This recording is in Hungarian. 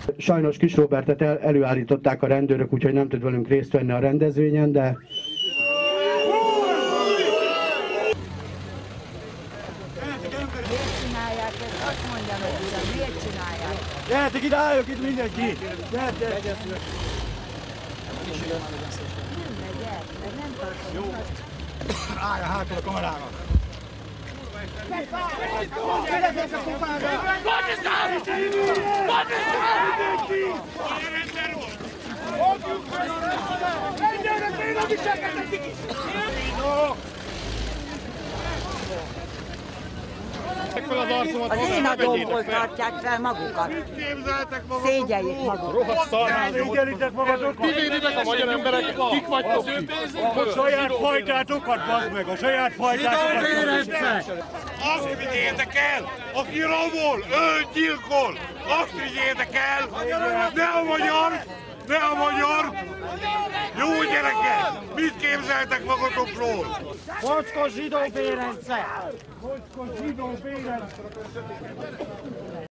Sajnos Kis Róbertet előállították a rendőrök, úgyhogy nem tud velünk részt venni a rendezvényen, de... Azt mondja meg, uram, miért csinálják? Gyertek ide, álljuk itt mindenki! Gyertek! Nem megyek, mert nem tartom. Jó. Állja hátul a kamerának! Az én adómból tartják fel magukat. Szégyeljék magukat. Szégyelitek magatokat! Ti véditek a magyar emberek, kik vagytok ti? A saját fajtátokat, bazd meg! A saját fajtátokat! Azt vigyétek el, aki romol, öngyilkol! Azt vigyétek el! Ne a magyar! Ne a magyar! Jó gyerekek! Mit képzeltek magatokról? Mocskos zsidó Bérence! Mocskos zsidó Bérence!